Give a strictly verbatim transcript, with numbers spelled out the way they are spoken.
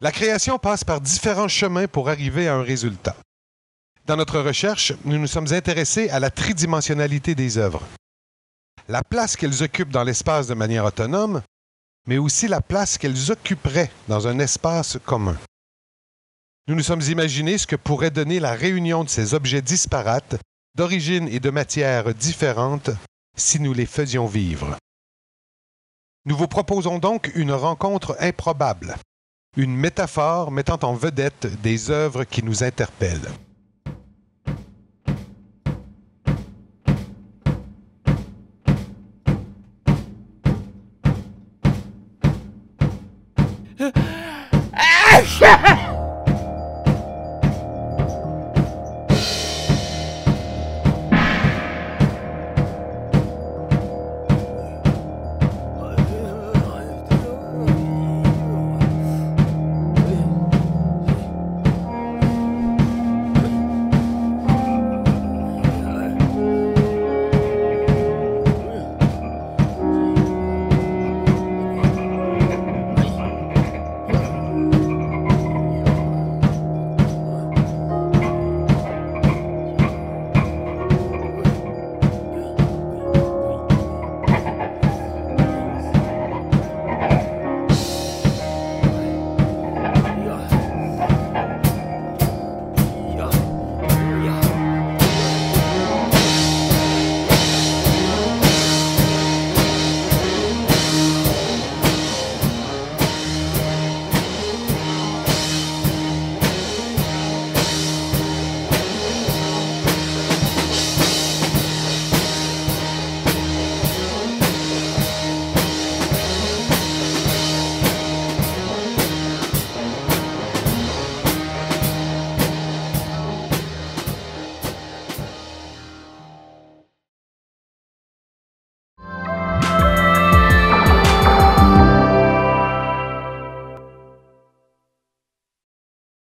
La création passe par différents chemins pour arriver à un résultat. Dans notre recherche, nous nous sommes intéressés à la tridimensionnalité des œuvres. La place qu'elles occupent dans l'espace de manière autonome, mais aussi la place qu'elles occuperaient dans un espace commun. Nous nous sommes imaginés ce que pourrait donner la réunion de ces objets disparates, d'origine et de matière différentes, si nous les faisions vivre. Nous vous proposons donc une rencontre improbable, une métaphore mettant en vedette des œuvres qui nous interpellent.